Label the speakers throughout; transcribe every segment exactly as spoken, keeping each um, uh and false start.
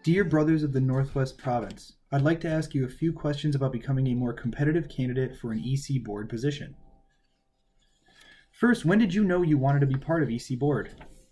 Speaker 1: Dear Brothers of the Northwest Province, I'd like to ask you a few questions about becoming a more competitive candidate for an E C board position. First, when did you know you wanted to be part of E C board?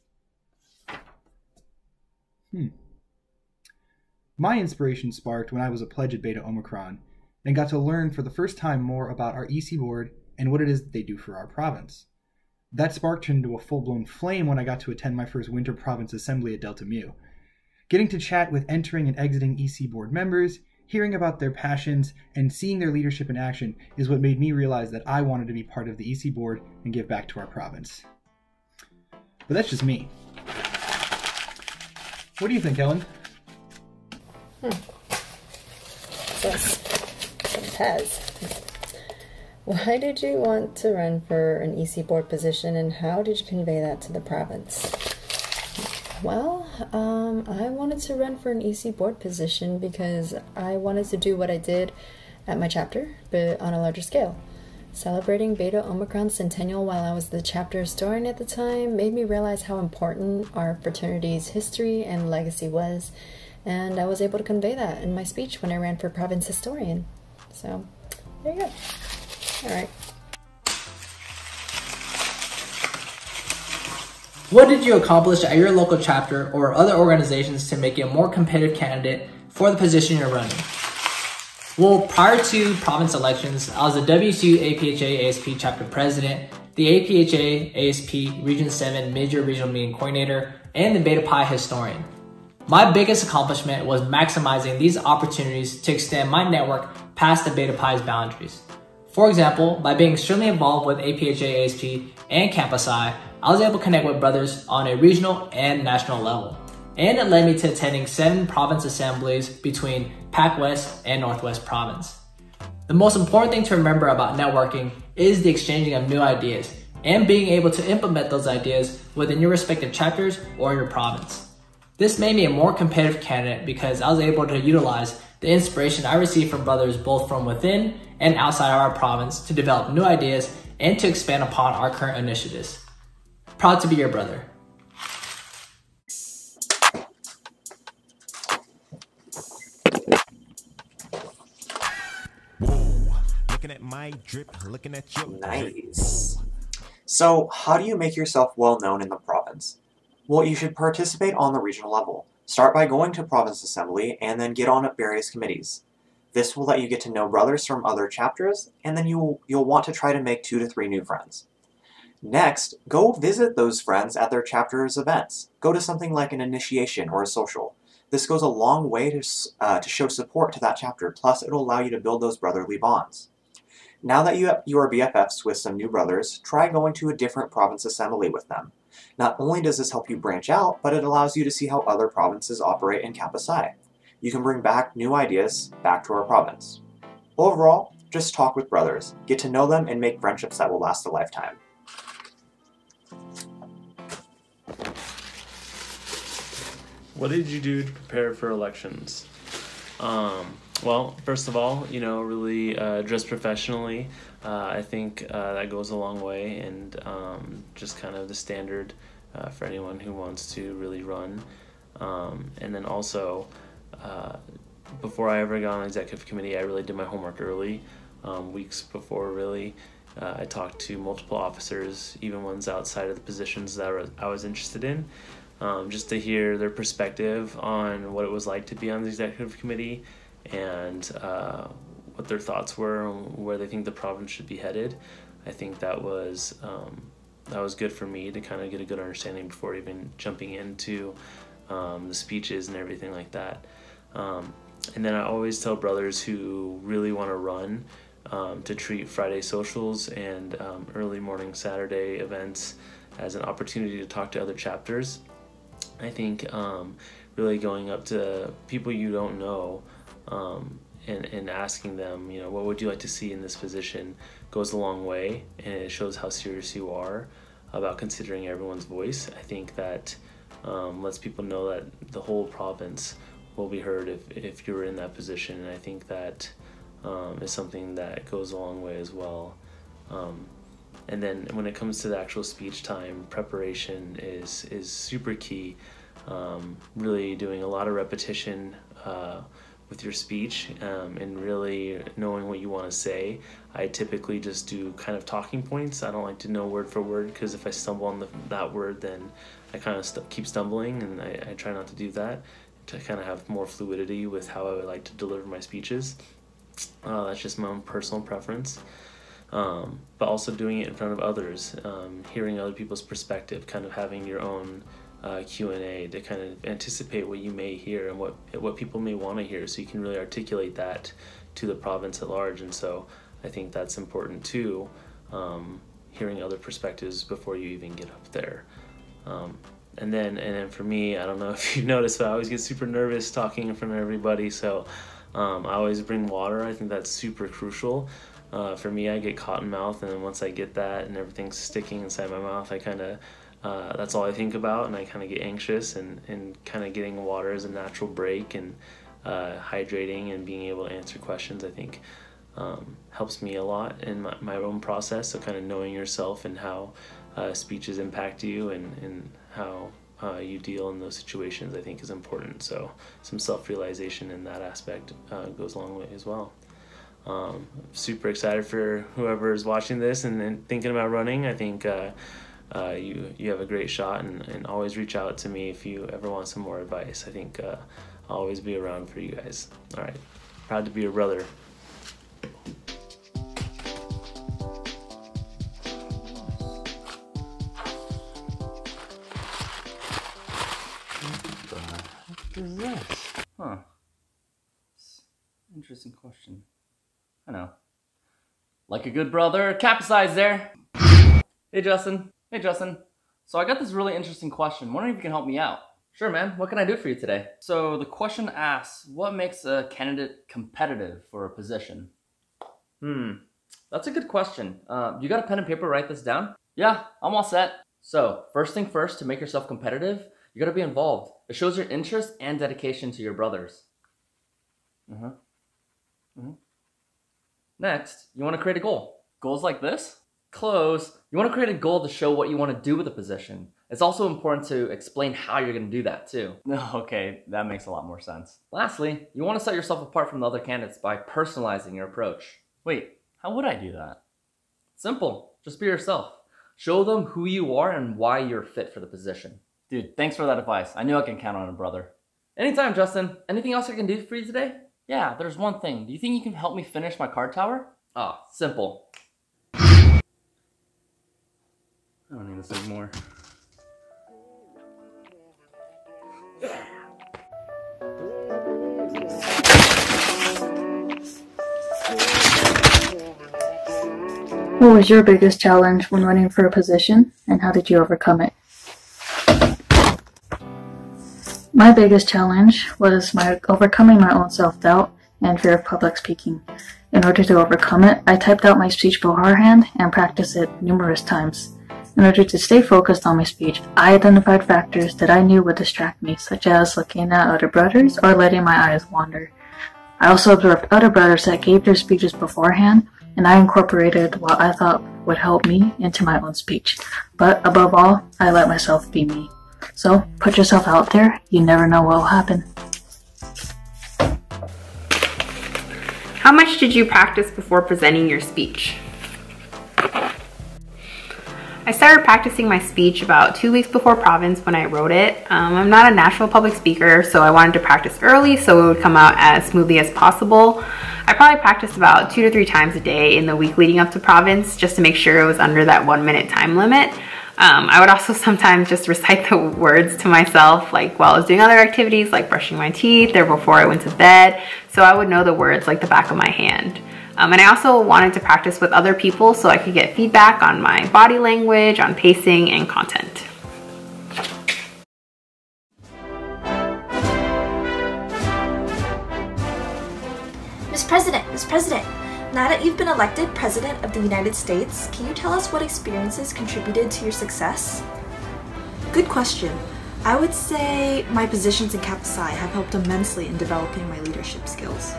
Speaker 1: Hmm. My inspiration sparked when I was a pledge at Beta Omicron and got to learn for the first time more about our E C board and what it is that they do for our province. That spark turned into a full-blown flame when I got to attend my first Winter Province Assembly at Delta Mu. Getting to chat with entering and exiting E C board members, hearing about their passions, and seeing their leadership in action is what made me realize that I wanted to be part of the E C board and give back to our province. But that's just me. What do you think, Ellen?
Speaker 2: Hmm. Yes. Pez. Why did you want to run for an E C board position, and how did you convey that to the province? Well, um, I wanted to run for an E C board position because I wanted to do what I did at my chapter, but on a larger scale. Celebrating Beta Omicron Centennial while I was the chapter historian at the time made me realize how important our fraternity's history and legacy was, and I was able to convey that in my speech when I ran for province historian. So, there you go. All right.
Speaker 3: What did you accomplish at your local chapter or other organizations to make you a more competitive candidate for the position you're running? Well, prior to province elections, I was the W C U A P H A A S P chapter president, the A P H A A S P Region seven major regional meeting coordinator, and the Beta Pi historian. My biggest accomplishment was maximizing these opportunities to extend my network past the Beta Pi's boundaries. For example, by being extremely involved with A P H A A S P and Campus I, I was able to connect with brothers on a regional and national level. And it led me to attending seven province assemblies between Pac West and Northwest Province. The most important thing to remember about networking is the exchanging of new ideas and being able to implement those ideas within your respective chapters or your province. This made me a more competitive candidate because I was able to utilize the inspiration I received from brothers both from within and outside of our province to develop new ideas and to expand upon our current initiatives. Proud to be your brother.
Speaker 4: Whoa, looking at my drip, looking at your
Speaker 5: Nice. So, how do you make yourself well known in the province? Well, you should participate on the regional level. Start by going to province assembly and then get on at various committees. This will let you get to know brothers from other chapters, and then you'll, you'll want to try to make two to three new friends. Next, go visit those friends at their chapter's events. Go to something like an initiation or a social. This goes a long way to, uh, to show support to that chapter, plus it'll allow you to build those brotherly bonds. Now that you, have, you are B F Fs with some new brothers, try going to a different province assembly with them. Not only does this help you branch out, but it allows you to see how other provinces operate in Campus I. You can bring back new ideas back to our province. Overall, just talk with brothers, get to know them, and make friendships that will last a lifetime.
Speaker 6: What did you do to prepare for elections? Um, well, first of all, you know, really uh, dress professionally. Uh, I think uh, that goes a long way, and um, just kind of the standard uh, for anyone who wants to really run. Um, and then also, uh, before I ever got on executive committee, I really did my homework early, um, weeks before really. Uh, I talked to multiple officers, even ones outside of the positions that I was interested in. Um, just to hear their perspective on what it was like to be on the executive committee and uh, what their thoughts were on where they think the province should be headed. I think that was um, that was good for me to kind of get a good understanding before even jumping into um, the speeches and everything like that. Um, and then I always tell brothers who really want to run um, to treat Friday socials and um, early morning Saturday events as an opportunity to talk to other chapters. I think um, really going up to people you don't know um, and, and asking them, you know, what would you like to see in this position goes a long way, and it shows how serious you are about considering everyone's voice. I think that um, lets people know that the whole province will be heard if, if you're in that position, and I think that um, is something that goes a long way as well. Um, And then when it comes to the actual speech time, preparation is is super key. um, really doing a lot of repetition uh, with your speech, um, and really knowing what you want to say. I typically just do kind of talking points. I don't like to know word for word, because if I stumble on the, that word, then I kind of st keep stumbling, and I, I try not to do that, to kind of have more fluidity with how I would like to deliver my speeches. Uh, that's just my own personal preference. Um, but also doing it in front of others, um, hearing other people's perspective, kind of having your own uh, Q and A to kind of anticipate what you may hear and what what people may want to hear, so you can really articulate that to the province at large. And so I think that's important too, um, hearing other perspectives before you even get up there. Um, and then and then for me, I don't know if you've noticed, but I always get super nervous talking in front of everybody, so um, I always bring water. I think that's super crucial. Uh, for me, I get cotton mouth, and then once I get that and everything's sticking inside my mouth, I kind of, uh, that's all I think about, and I kind of get anxious, and, and kind of getting water as a natural break, and uh, hydrating and being able to answer questions, I think um, helps me a lot in my, my own process. So kind of knowing yourself and how uh, speeches impact you, and, and how uh, you deal in those situations, I think is important. So some self-realization in that aspect uh, goes a long way as well. Um, super excited for whoever is watching this and, and thinking about running. I think uh, uh, you you have a great shot, and, and always reach out to me if you ever want some more advice. I think uh, I'll always be around for you guys. All right, proud to be your brother.
Speaker 7: What is this? Huh. Interesting question. I know. Like a good brother, capsize there. Hey Justin. Hey Justin. So I got this really interesting question. Wondering if you can help me out. Sure, man. What can I do for you today? So the question asks, what makes a candidate competitive for a position? Hmm. That's a good question. Uh, you got a pen and paper to write this down? Yeah, I'm all set. So first thing first, to make yourself competitive, you gotta be involved. It shows your interest and dedication to your brothers. Uh-huh. Mm-hmm. Next, you want to create a goal. Goals like this? Close. You want to create a goal to show what you want to do with the position. It's also important to explain how you're going to do that too. Okay, that makes a lot more sense. Lastly, you want to set yourself apart from the other candidates by personalizing your approach. Wait, how would I do that? Simple. Just be yourself. Show them who you are and why you're fit for the position. Dude, thanks for that advice. I knew I can count on a brother. Anytime, Justin. Anything else I can do for you today? Yeah, there's one thing. Do you think you can help me finish my card tower? Ah, simple. I don't need to say more.
Speaker 8: What was your biggest challenge when running for a position, and how did you overcome it? My biggest challenge was my overcoming my own self-doubt and fear of public speaking. In order to overcome it, I typed out my speech beforehand and practiced it numerous times. In order to stay focused on my speech, I identified factors that I knew would distract me, such as looking at other brothers or letting my eyes wander. I also observed other brothers that gave their speeches beforehand, and I incorporated what I thought would help me into my own speech. But above all, I let myself be me. So, put yourself out there, you never know what will happen.
Speaker 9: How much did you practice before presenting your speech? I started practicing my speech about two weeks before Province when I wrote it. Um, I'm not a natural public speaker, so I wanted to practice early so it would come out as smoothly as possible. I probably practiced about two to three times a day in the week leading up to Province just to make sure it was under that one minute time limit. Um, I would also sometimes just recite the words to myself, like while I was doing other activities like brushing my teeth or before I went to bed, so I would know the words like the back of my hand. Um, and I also wanted to practice with other people so I could get feedback on my body language, on pacing, and content.
Speaker 10: Miz President, Miz President, now that you've been elected President of the United States, can you tell us what experiences contributed to your success?
Speaker 11: Good question. I would say my positions in Kappa Psi have helped immensely in developing my leadership skills.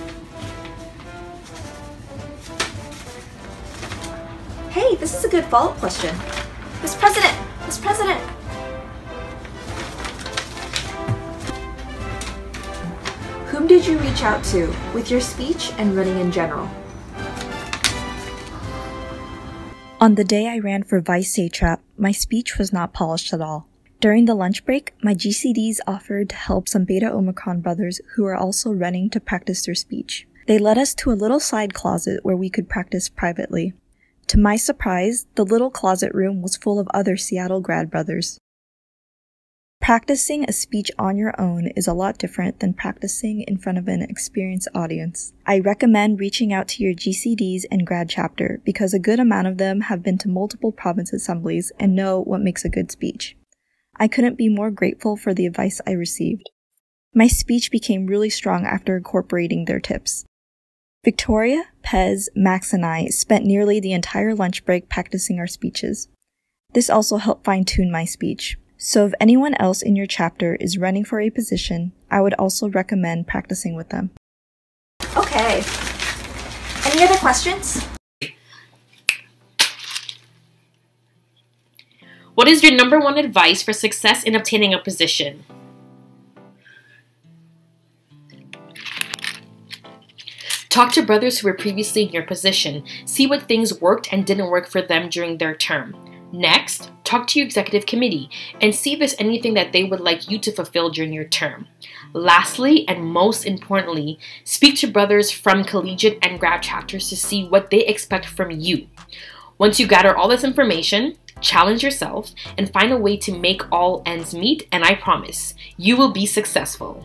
Speaker 10: Hey, this is a good follow-up question. Miz President, Miz President. Whom did you reach out to with your speech and running in general?
Speaker 12: On the day I ran for Vice Satrap, my speech was not polished at all. During the lunch break, my G C Ds offered to help some Beta Omicron brothers who are also running to practice their speech. They led us to a little side closet where we could practice privately. To my surprise, the little closet room was full of other Seattle grad brothers. Practicing a speech on your own is a lot different than practicing in front of an experienced audience. I recommend reaching out to your G C Ds and grad chapter because a good amount of them have been to multiple province assemblies and know what makes a good speech. I couldn't be more grateful for the advice I received. My speech became really strong after incorporating their tips. Victoria, Pez, Max, and I spent nearly the entire lunch break practicing our speeches. This also helped fine-tune my speech. So if anyone else in your chapter is running for a position, I would also recommend practicing with them.
Speaker 10: Okay. Any other questions?
Speaker 13: What is your number one advice for success in obtaining a position? Talk to brothers who were previously in your position. See what things worked and didn't work for them during their term. Next, talk to your executive committee and see if there's anything that they would like you to fulfill during your term. Lastly, and most importantly, speak to brothers from collegiate and grad chapters to see what they expect from you. Once you gather all this information, challenge yourself and find a way to make all ends meet, and I promise, you will be successful.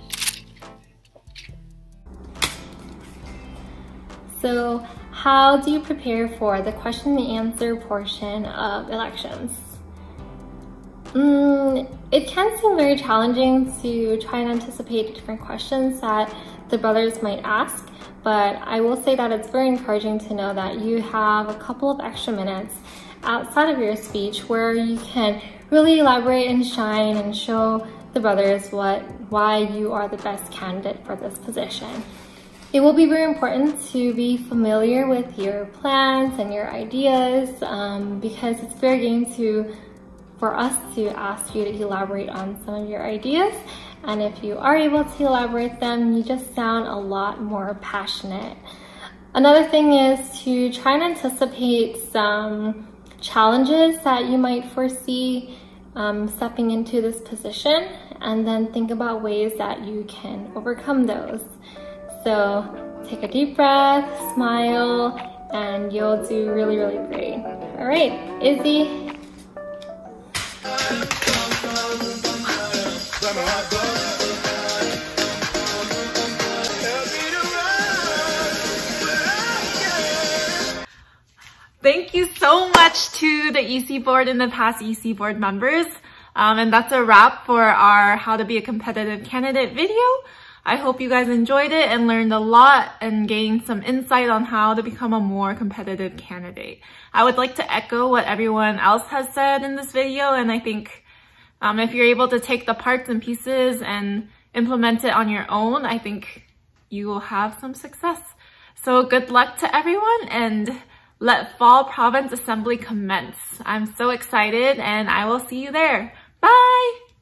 Speaker 14: So, how do you prepare for the question and answer portion of elections? Mm, it can seem very challenging to try and anticipate the different questions that the brothers might ask, but I will say that it's very encouraging to know that you have a couple of extra minutes outside of your speech where you can really elaborate and shine and show the brothers what why you are the best candidate for this position. It will be very important to be familiar with your plans and your ideas um, because it's fair game to, for us to ask you to elaborate on some of your ideas. And if you are able to elaborate them, you just sound a lot more passionate. Another thing is to try and anticipate some challenges that you might foresee um, stepping into this position, and then think about ways that you can overcome those. So take a deep breath, smile, and you'll do really, really great. All right, Izzy.
Speaker 15: Thank you so much to the E C Board and the past E C Board members. Um, and that's a wrap for our How to Be a Competitive Candidate video. I hope you guys enjoyed it and learned a lot and gained some insight on how to become a more competitive candidate. I would like to echo what everyone else has said in this video, and I think um, if you're able to take the parts and pieces and implement it on your own, I think you will have some success. So good luck to everyone, and let Fall Province Assembly commence. I'm so excited, and I will see you there. Bye!